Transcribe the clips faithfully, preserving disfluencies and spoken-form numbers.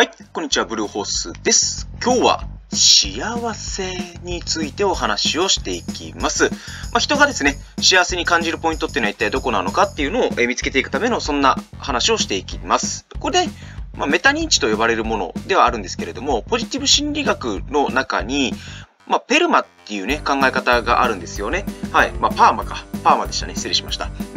はい、こんにちは、ブルーホースです。今日は幸せについてお話をしていきます。まあ、人がですね、幸せに感じるポイントっていうのは一体どこなのかっていうのを見つけていくためのそんな話をしていきます。これで、まあ、メタ認知と呼ばれるものではあるんですけれども、ポジティブ心理学の中に、まあ、ペルマっていうね、考え方があるんですよね。はい。まあ、パーマか。パーマでしたね。失礼しました。うん。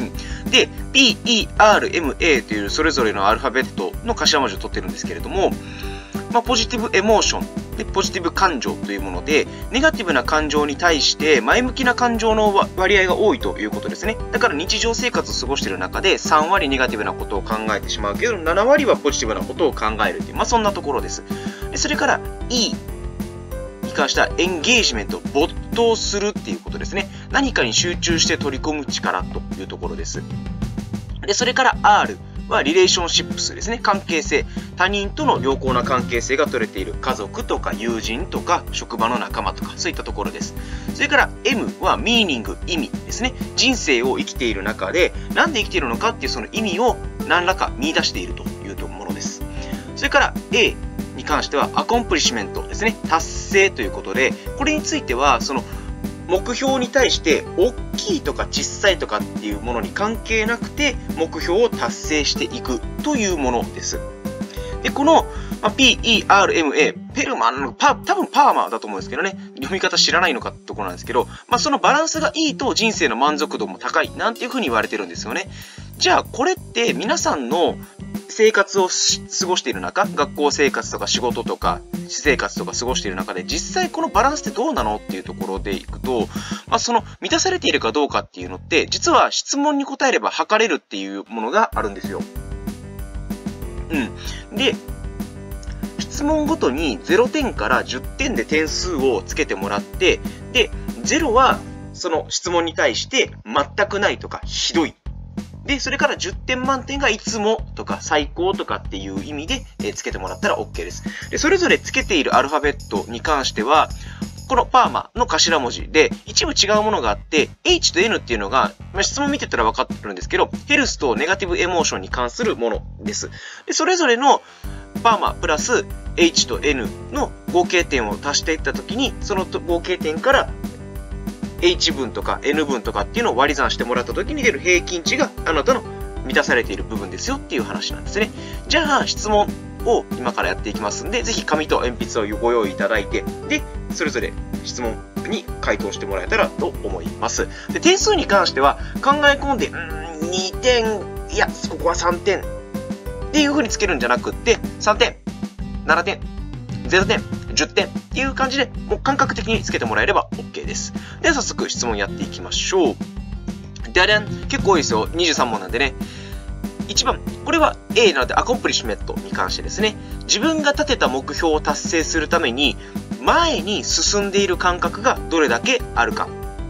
で、ピーイーアールエムエー というそれぞれのアルファベットの頭文字を取ってるんですけれども、まあ、ポジティブエモーションで、ポジティブ感情というもので、ネガティブな感情に対して前向きな感情の割合が多いということですね。だから日常生活を過ごしている中でさんわりネガティブなことを考えてしまうけど、ななわりはポジティブなことを考えるという、まあ、そんなところです。でそれから E に関してはエンゲージメント、没頭するっていうことですね。何かに集中して取り込む力というところです。で、それから R はリレーションシップスですね。関係性。他人との良好な関係性が取れている。家族とか友人とか職場の仲間とかそういったところです。それから M はミーニング、意味ですね。人生を生きている中でなんで生きているのかっていうその意味を何らか見出しているというものです。それから A に関してはアコンプリッシュメントですね。達成ということで、これについてはその目標に対して大きいとか小さいとかっていうものに関係なくて目標を達成していくというものです。で、この ピーイーアールエムエー、ペルマンのパ、多分パーマだと思うんですけどね、読み方知らないのかってところなんですけど、まあ、そのバランスがいいと人生の満足度も高いなんていうふうに言われてるんですよね。じゃあこれって皆さんの生活を過ごしている中、学校生活とか仕事とか私生活とか過ごしている中で実際このバランスってどうなのっていうところでいくと、まあ、その満たされているかどうかっていうのって実は質問に答えれば測れるっていうものがあるんですよ。うん。で、質問ごとにゼロてんからじゅってんで点数をつけてもらって、で、ゼロはその質問に対して全くないとかひどい。で、それからじゅってん満点がいつもとか最高とかっていう意味で、えー、つけてもらったら OK です。で、それぞれつけているアルファベットに関しては、このパーマの頭文字で一部違うものがあって、H と N っていうのが、まあ、質問見てたら分かってるんですけど、ヘルスとネガティブエモーションに関するものです。で、それぞれのパーマプラス H と N の合計点を足していったときに、その合計点からH 分とか N 分とかっていうのを割り算してもらった時に出る平均値があなたの満たされている部分ですよっていう話なんですね。じゃあ質問を今からやっていきますんで、ぜひ紙と鉛筆をご用意いただいて、で、それぞれ質問に回答してもらえたらと思います。で、点数に関しては考え込んで、うーん、にてん、いや、ここはさんてんっていう風につけるんじゃなくって、さんてん、ななてん、ゼロてん、じゅってんっていう感じで、もう感覚的につけてもらえれば OK です。では早速質問やっていきましょう。ででん、結構多いですよ。にじゅうさん問なんでね。いちばん、これは A なのでアコンプリッシュメントに関してですね。自分が立てた目標を達成するために、前に進んでいる感覚がどれだけあるか。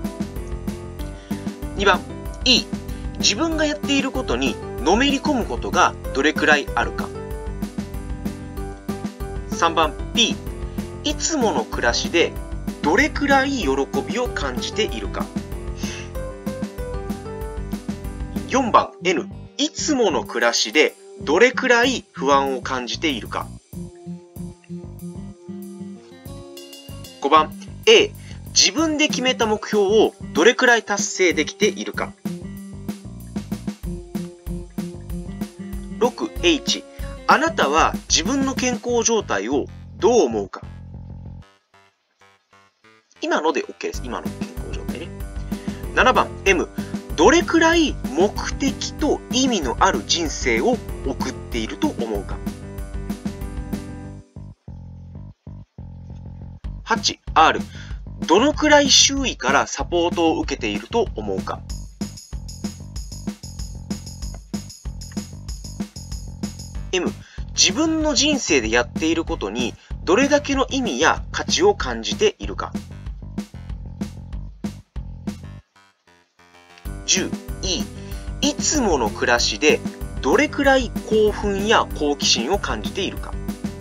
にばん、E、自分がやっていることにのめり込むことがどれくらいあるか。さんばん、P、いつもの暮らしでどれくらい喜びを感じているか。よんばん、N、いつもの暮らしでどれくらい不安を感じているか。ごばん、A、自分で決めた目標をどれくらい達成できているか。ろく、H、あなたは自分の健康状態をどう思うか。今ので OK です。今の健康状態ね。ななばん、M、どれくらい目的と意味のある人生を送っていると思うか。はち、R、どのくらい周囲からサポートを受けていると思うか。M、自分の人生でやっていることにどれだけの意味や価値を感じているか。じゅう、E、いつもの暮らしでどれくらい興奮や好奇心を感じているか。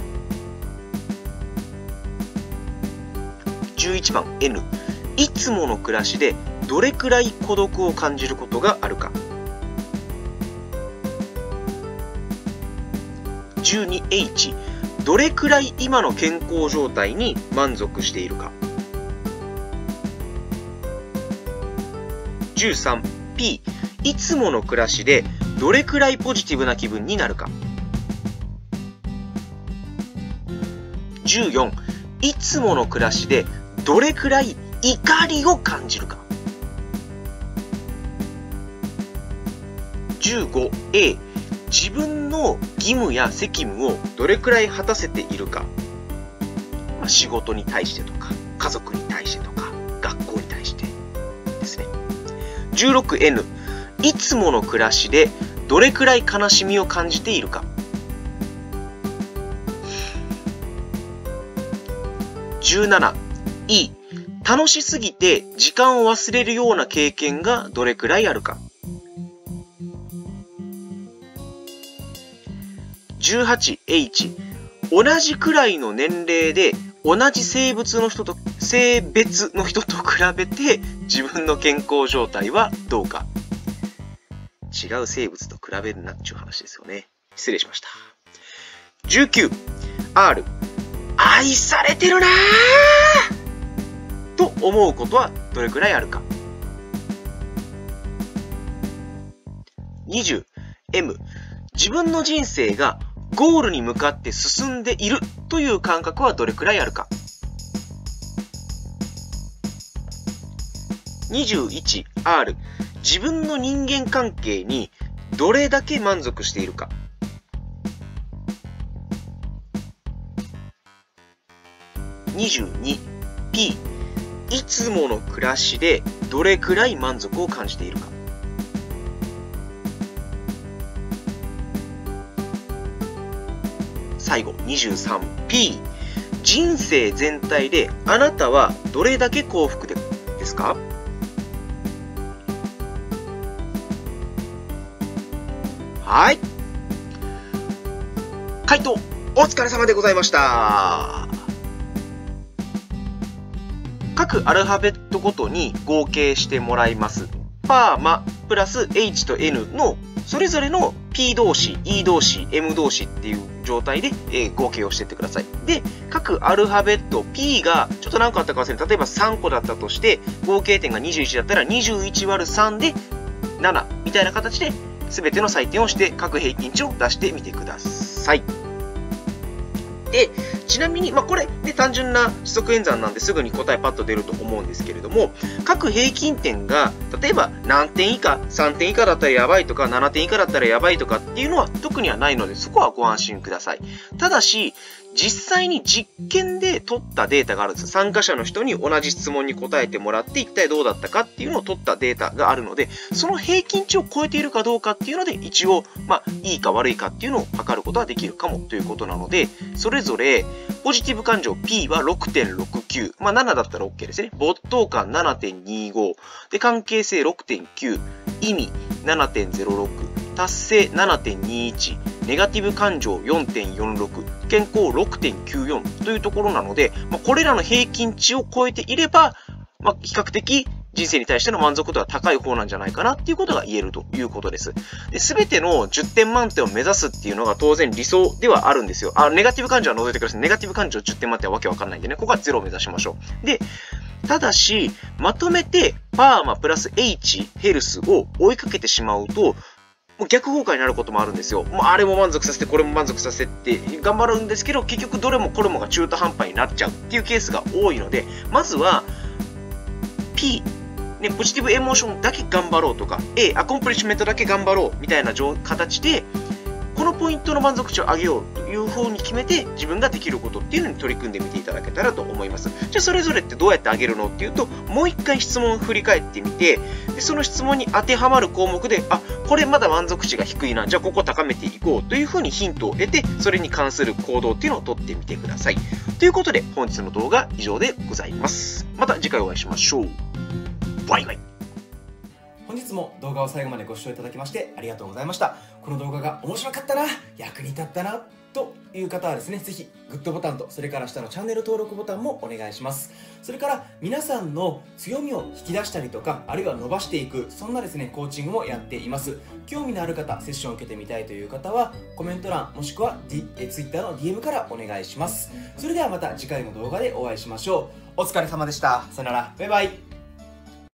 じゅういちばん、N、いつもの暮らしでどれくらい孤独を感じることがあるか。じゅうに、H、 どれくらい今の健康状態に満足しているか。じゅうさん、P、いつもの暮らしでどれくらいポジティブな気分になるか。じゅうよん、いつもの暮らしでどれくらい怒りを感じるか。じゅうご、A、自分の義務や責務をどれくらい果たせているか。まあ、仕事に対してとか、家族に対してとか、学校に対してですね。じゅうろく、N、いつもの暮らしでどれくらい悲しみを感じているか。じゅうなな、E、楽しすぎて時間を忘れるような経験がどれくらいあるか。じゅうはち、H、同じくらいの年齢で同じ生物の人と、性別の人と比べて自分の健康状態はどうか。違う生物と比べるなっていう話ですよね。失礼しました。じゅうきゅう、R、愛されてるなーと思うことはどれくらいあるか。にじゅう、M、自分の人生がゴールに向かって進んでいるという感覚はどれくらいあるか。にじゅういち、R、自分の人間関係にどれだけ満足しているか。にじゅうに、P、いつもの暮らしでどれくらい満足を感じているか。最後、にじゅうさん、P、人生全体であなたはどれだけ幸福でですか？はい。回答、お疲れ様でございました。各アルファベットごとに合計してもらいます。パーマプラス H と N のそれぞれの P 同士、E 同士、M 同士っていう状態で、えー、合計をしていってください。で、各アルファベット P がちょっと何個あったか忘れて、例えばさんこだったとして、合計点がにじゅういちだったらにじゅういち割るさんでななみたいな形で全ての採点をして各平均値を出してみてください。で、ちなみに、まあ、これ、ね、単純な指則演算なんですぐに答えパッと出ると思うんですけれども、各平均点が、例えば何点以下、さんてん以下だったらやばいとか、ななてん以下だったらやばいとかっていうのは特にはないので、そこはご安心ください。ただし、実際に実験で取ったデータがあるんです。参加者の人に同じ質問に答えてもらって一体どうだったかっていうのを取ったデータがあるので、その平均値を超えているかどうかっていうので一応、まあ、いいか悪いかっていうのを測ることはできるかもということなので、それぞれポジティブ感情 P は ろくてんろくきゅう、まあななだったら OK ですね。没頭感 ななてんにご、で関係性 ろくてんきゅう、意味 ななてんぜろろく、達成 ななてんにいち、ネガティブ感情 よんてんよんろく、健康 ろくてんきゅうよん というところなので、まあ、これらの平均値を超えていれば、まあ、比較的人生に対しての満足度は高い方なんじゃないかなっていうことが言えるということです。で、すべてのじゅってん満点を目指すっていうのが当然理想ではあるんですよ。あ、ネガティブ感情は除いてください。ネガティブ感情じゅってん満点はわけわかんないんでね、ここはゼロを目指しましょう。で、ただし、まとめてパーマプラス H、ヘルスを追いかけてしまうと、もう逆効果になることもあるんですよ。もうあれも満足させて、これも満足させてって頑張るんですけど、結局どれもこれもが中途半端になっちゃうっていうケースが多いので、まずは P、ね、ポジティブエモーションだけ頑張ろうとか、A、アコンプリッシュメントだけ頑張ろうみたいな形で、このポイントの満足値を上げようという方に決めて、自分ができることっていうのに取り組んでみていただけたらと思います。じゃあそれぞれってどうやって上げるのっていうと、もう一回質問を振り返ってみて、でその質問に当てはまる項目で、あ、これまだ満足値が低いな、じゃあここ高めていこうというふうにヒントを得て、それに関する行動っていうのを取ってみてください。ということで、本日の動画は以上でございます。また次回お会いしましょう。バイバイ。 本日も動画を最後までご視聴いただきましてありがとうございました。この動画が面白かったな、役に立ったなという方はですね、ぜひグッドボタンとそれから下のチャンネル登録ボタンもお願いします。 それから皆さんの強みを引き出したりとか、あるいは伸ばしていく、そんなですねコーチングもやっています。興味のある方、セッションを受けてみたいという方はコメント欄もしくは、D、え Twitter の ディーエム からお願いします。それではまた次回の動画でお会いしましょう。お疲れ様でした。さよなら。バイバイ。